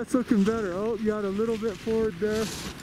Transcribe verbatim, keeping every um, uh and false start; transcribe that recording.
That's looking better. Oh, you got a little bit forward there.